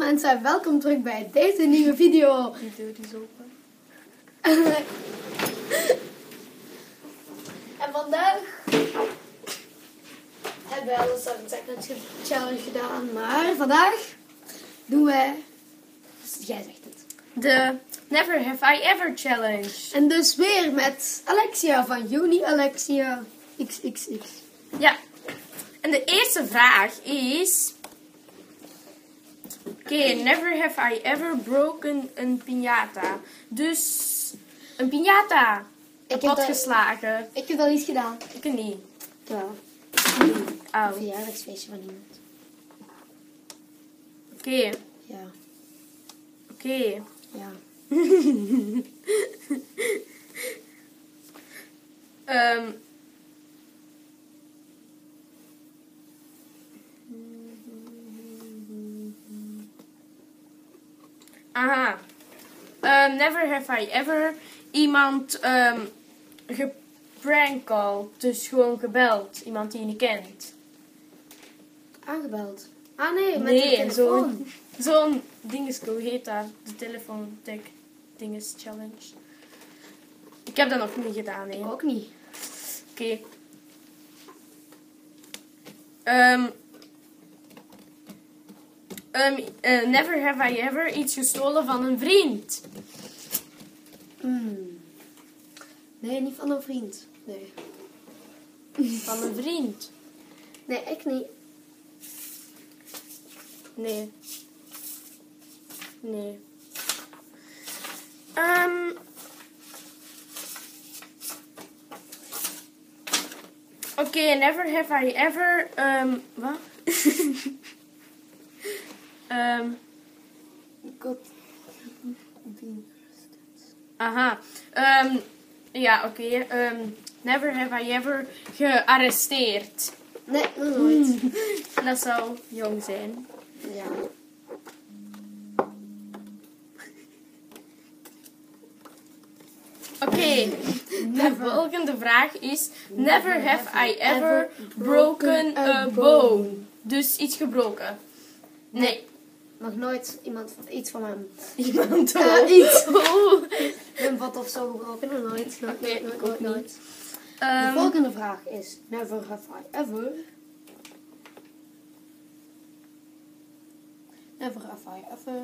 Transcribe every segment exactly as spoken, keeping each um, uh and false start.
mensen en welkom terug bij deze nieuwe video. Die deur is open. En vandaag hebben wij al een Seven Challenge gedaan, maar vandaag doen wij, jij zegt het, De Never Have I Ever Challenge. en dus weer met Alexia van Uni Alexia X X X. Ja. En de eerste vraag is... Oké, okay, never have I ever broken een piñata. Dus een piñata. Ik Kapot heb dat- geslagen. Ik heb dat niet gedaan. Ik niet. Ja. Een Een verjaardagsfeestje van iemand. Oké, Ja. oké. Ja. Ehm Aha. Um, never have I ever iemand um, geprankcalled. Dus gewoon gebeld. Iemand die je niet kent. Aangebeld. Ah nee, met de Nee, telefoon. zo'n zo'n dingesko heet dat. De telefoon tech dinges challenge. Ik heb dat nog niet gedaan, hè. Ik ook niet. Oké. Ehm um, uh, never have I ever iets gestolen van een vriend. Hmm. Nee, niet van een vriend. Nee. Van een vriend. Nee, ik niet. Nee. Nee. Ehm Oké, okay, never have I ever... Um, wat? um, God. aha. Um, ja, oké. Okay. Um, never have I ever gearresteerd. Nee, nog nooit. Dat zou jong zijn. Ja. Oké, okay. De volgende vraag is... Never have I ever broken a bone. Dus iets gebroken. Nee. Nog nooit iemand iets van hem. Iemand Uh, ook. iets. Oh. Een vat of zo gebroken. Nog nooit. Nooit, Nee, nooit, ik nooit, ook nooit. niet. De Um, volgende vraag is... Never have I ever... Never have I ever...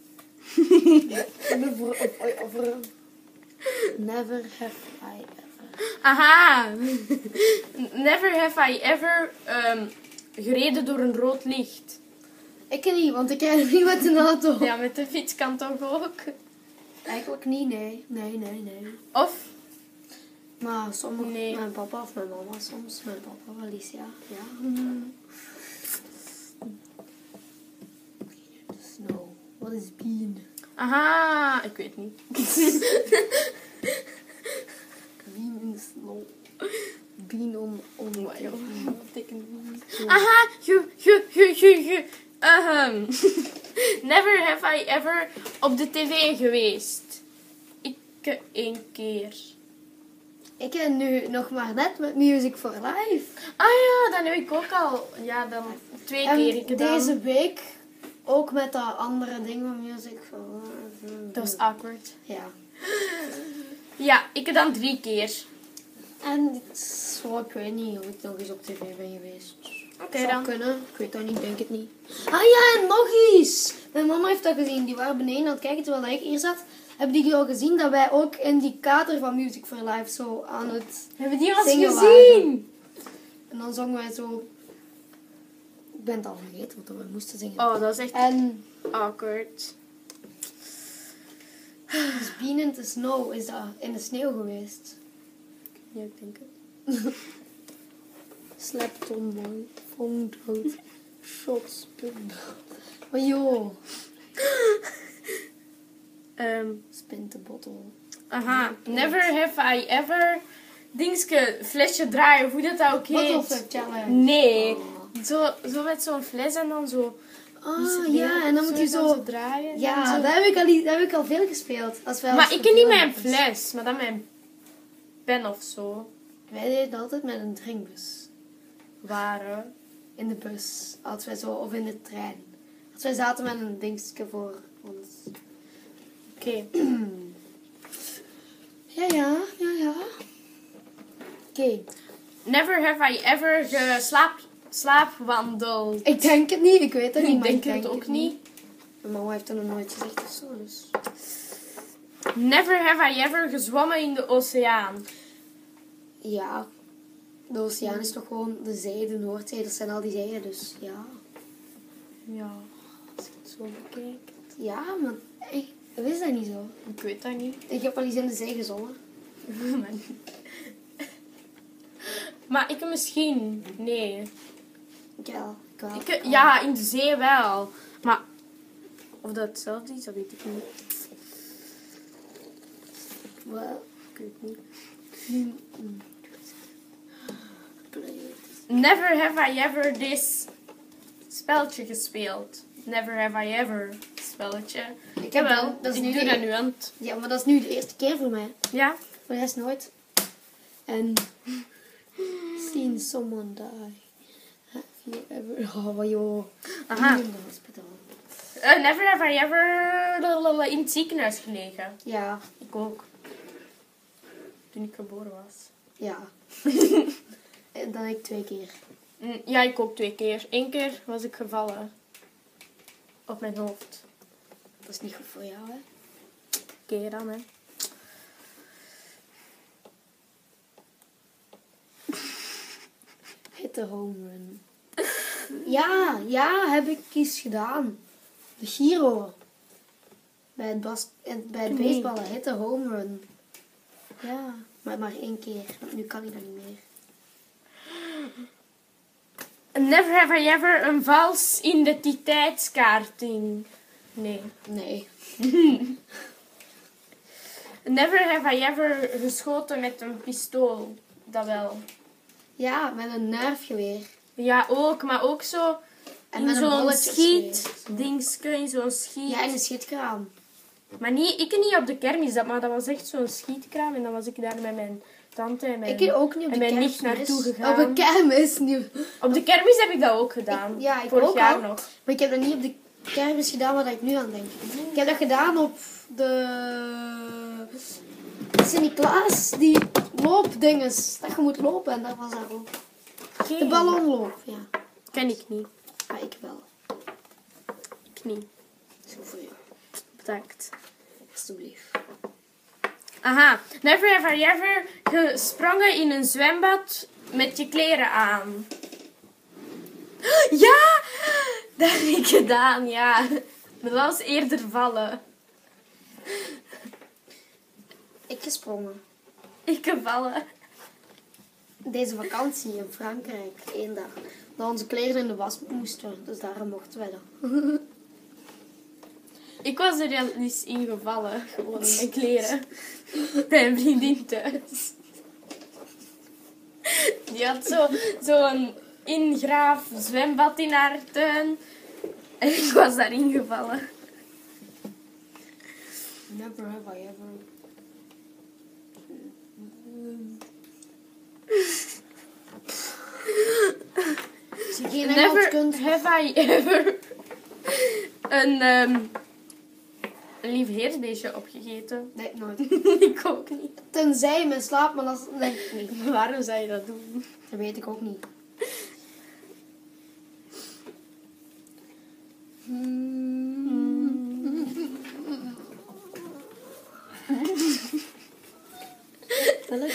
Never have I ever... Never have I ever... aha. Never have I ever um, gereden door een rood licht. Ik niet, want ik rijd niet met een auto. Ja, met de fiets kan toch ook? Eigenlijk niet, nee. Nee, nee, nee. Of... Maar sommige... Nee. Mijn papa of mijn mama soms. Mijn papa wel eens, ja. Ja. Mm. Snow. Wat is bean? Aha, ik weet niet. Bean in the snow. Bean on... on Wow. Wat betekent bean? Aha, je, je, je, je, je. Ahem. Never have I ever op de tv geweest. Ik één keer. Ik ben nu nog maar net met Music for Life. Ah ja, dat heb ik ook al. Ja, dan twee En keer gedaan. deze week ook met dat andere ding van Music for Life. Dat was awkward. Ja. Ja, ik heb dan drie keer. En het is, oh, ik weet niet of ik nog eens op tv ben geweest. Oké Zou dan. kunnen. Ik weet dat niet, denk het niet. Ah ja, en nog iets. Mijn mama heeft dat gezien. Die waren beneden aan het kijken terwijl ik hier zat. Hebben die al gezien dat wij ook in die kader van Music for Life zo aan het Hebben die ons zingen gezien? En dan zongen wij zo... Ik ben het al vergeten wat we moesten zingen. Oh, dat is echt En awkward. dus Bean in the Snow is dat in de sneeuw geweest. Ja, ik denk het. Slept on my phone dood. Shots. Maar joh. Um, Spin the bottle. aha. Never have I ever... Dingske, flesje draaien, hoe dat ook heet. Bottle flip challenge. Nee. Oh. Zo, zo met zo'n fles en dan zo... Ah ja, en dan moet je zo... draaien. Ja, zo. dat heb ik al, dat heb ik al veel gespeeld. Als wij Maar als ik ken niet verdeelden mijn was. fles, maar dan mijn pen of zo. Wij deden het altijd met een drinkbus. Waren. In de bus. Als wij zo, of in de trein. Dus wij zaten met een dingetje voor ons. Oké. Ja, ja, ja, ja. Oké. Okay. Never have I ever geslaap, slaapwandeld. Ik denk het niet, ik weet het niet. Ik maar denk ik het denk ook het niet. Mijn mama heeft dat nog nooit gezegd of zo, dus... Never have I ever gezwommen in de oceaan. Ja, de oceaan is toch gewoon de zee, de Noordzee, dat zijn al die zeeën, dus ja. Ja, als ik het zo bekijk. Ja, maar ik wist dat niet zo. Ik weet dat niet. Ik heb al eens in de zee gezongen. Maar ik misschien. Nee. Ja, ik wel. Ik, ja, in de zee wel. Maar of dat hetzelfde is, dat weet ik niet. Wel, Ik weet niet. mm. Never have I ever this spelletje gespeeld. Never have I ever spelletje. Ik heb wel. Dat is ik nu doe de- dat nu aan het... Ja, maar dat is nu de eerste keer voor mij. Ja? Voor de rest nooit. En... Seen someone die. Have you ever... Oh, joh. Aha. In de hospital. Uh, never have I ever in het ziekenhuis gelegen. Ja, Ik ook. Toen ik geboren was. ja. En dan ik twee keer. Mm, Ja, ik ook twee keer. Eén keer was ik gevallen. Op mijn hoofd. Dat is niet goed voor jou, hè? Keer dan, hè. Hit the home run. Ja, ja, heb ik eens gedaan. De Giro. Bij het, bas en bij het Nee. baseballen, hit the home run. Ja, maar maar één keer. Want nu kan ik dat niet meer. Never have I ever een vals identiteitskaarting. Nee. Nee. Never have I ever geschoten met een pistool. Dat wel. Ja, met een nerfgeweer. Ja, ook. Maar ook zo En in met een zo'n bolletjesgeweer. schietdingske, in zo'n schiet. Ja, in een schietkraam. Maar niet, ik niet op de kermis, dat, maar dat was echt zo'n schietkraam. En dan was ik daar met mijn tante en mijn... Ik ook niet op en de mijn kermis. nicht naartoe gegaan. Op de kermis nu. Op de kermis heb ik dat ook gedaan. Ik- ja, ik Vorig ook jaar al. nog. Maar ik heb dat niet op de kermis gedaan waar ik nu aan denk. Ik heb dat gedaan op de Sint-Niklaas, die loopdinges. Dat je moet lopen en dat was daar ook. De Geen. ballonloop, ja. Ken ik niet. Maar ik wel. Ik niet. Dat is goed voor jou. Bedankt. Alsjeblieft. Aha. Never have I ever gesprongen in een zwembad met je kleren aan. Ja! Dat heb ik gedaan, ja. Maar dat was eerder vallen. Ik gesprongen. Ik gevallen. Deze vakantie in Frankrijk, één dag. Dat onze kleren in de was moesten. Dus daarom mochten wij dat. Ik was er al eens ingevallen, gewoon in mijn kleren. Bij een vriendin thuis. Die had zo, zo'n ingraaf zwembad in haar tuin. En ik was daarin gevallen. Never have I ever. Als je geen Engels Never kunt. have I ever een, um, een liefheersbeestje opgegeten. Nee, nooit. Ik ook niet. Tenzij je me slaapt, maar dat denk ik niet. Waarom zou je dat doen? Dat weet ik ook niet. Welk?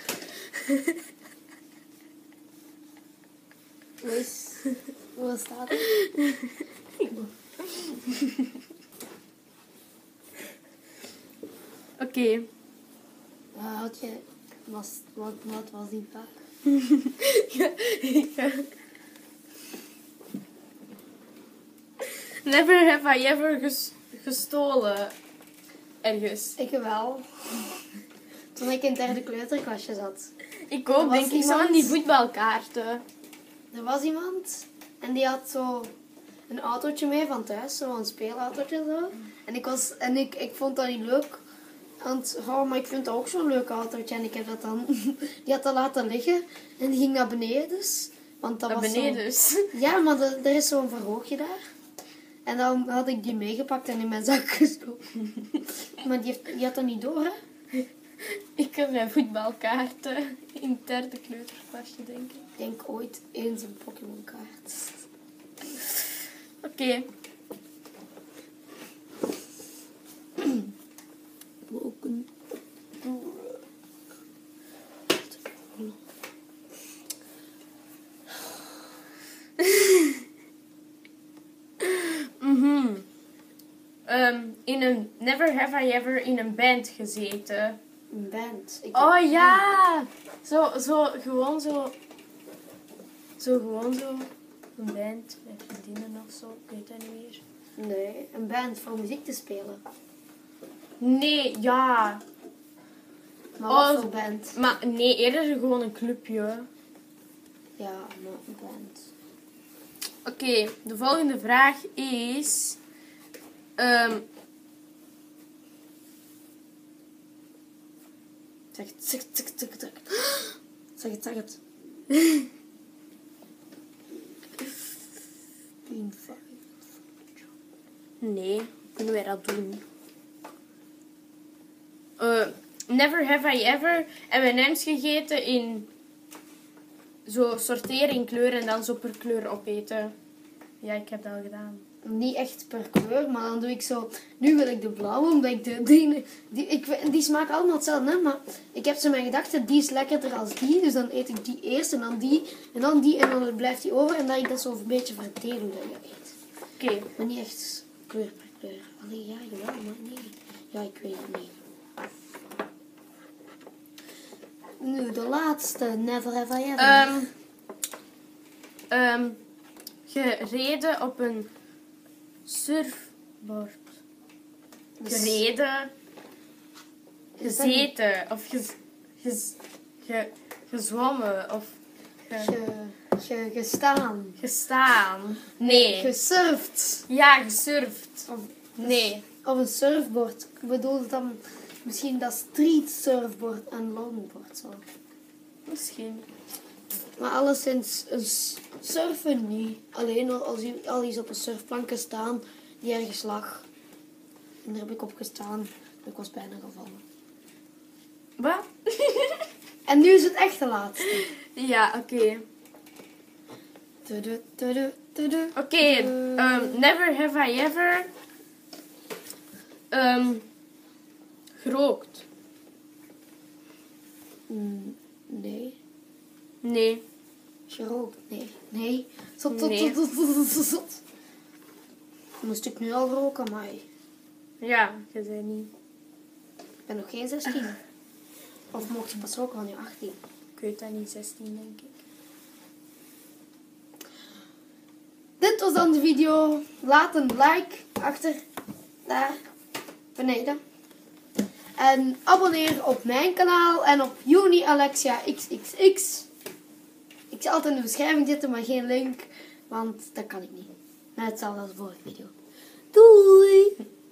Hoe is... Hoe staat het? Oké. Uh, had je... Was, wat, wat was die vraag? Ja, ja. Never have I ever ges- gestolen. Ergens. Ik wel. Toen ik in het derde kleuterklasje zat. Ik Er ook, was denk ik, zo iemand- van die voetbalkaarten. Er was iemand en die had zo een autootje mee van thuis, zo'n speelautootje zo. En ik was en ik, ik vond dat niet leuk. Want oh, maar ik vind dat ook zo'n leuk autootje en ik heb dat dan die had dat laten liggen en die ging naar beneden dus. Want dat Naar was beneden zo, dus. ja, maar er, er is zo'n verhoogje daar. En dan had ik die meegepakt en in mijn zak gestoken. Maar die, heeft, die had dat niet door, hè? Ik heb mijn voetbalkaarten in het derde kleuterklasje, denk ik. Ik denk ooit eens een Pokémon kaart. Oké. Okay. Broken. Mhm. Um, in een Never Have I Ever in een band gezeten. Een band. Ik Oh ja! Zo, zo, gewoon zo. Zo, gewoon zo. Een band met vriendinnen of zo. Ik weet dat niet meer. Nee, een band voor muziek te spelen. Nee, ja. Maar Oh, wat voor band? Maar nee, eerder gewoon een clubje. Ja, maar een band. Oké, okay, de volgende vraag is... Um, zeg het, zeg het, zeg het, zeg het. Zeg het, zeg het. Nee, kunnen wij dat doen? Uh, never have I ever M en M's gegeten in zo sorteren in kleur en dan zo per kleur opeten. Ja, ik heb dat al gedaan. Niet echt per kleur, maar dan doe ik zo... Nu wil ik de blauwe, omdat ik de... Die, die, ik, die smaken allemaal hetzelfde, hè, maar ik heb zo mijn gedachte, die is lekkerder als die. Dus dan eet ik die eerst en dan die en dan die en dan blijft die over. En dat ik dat zo een beetje verdeel hoe dat je eet. Oké. Okay. Maar niet echt kleur per kleur. Allee, ja, jawel, maar nee. Ja, ik weet het niet. Nu, de laatste. Never have I ever. Um, um, gereden op een surfboard. Gereden. Gezeten. Of gez, gez, ge, gezwommen. Of ge, ge, ge, gestaan. Gestaan. Nee. Gesurfd. Ja, gesurfd. Of, nee. Op een surfboard. Ik bedoel dan misschien dat street surfboard en longboard zo. Misschien. Maar alleszins, een surfen niet. Alleen als je al eens op een surfplank staan die ergens lag. En daar heb ik op gestaan. Ik was bijna gevallen. Wat? En nu is het echt de laatste. Ja, oké. Okay. Oké, okay, um, never have I ever um, gerookt. Mm, nee. Nee. Gerookt? Nee. Nee. Zot, zot, Nee. zot, zot, zot, zot, zot. Moest ik nu al roken, maar ja, je zei niet. ik ben nog geen zestien. Of mocht je pas roken van je achttien? Ik weet dat niet, zestien denk ik. Dit was dan de video. Laat een like achter, daar, beneden. En abonneer op mijn kanaal en op Uni Alexia X X X. Ik zal het in de beschrijving zetten, maar geen link, want dat kan ik niet. Net hetzelfde als de vorige video. Doei!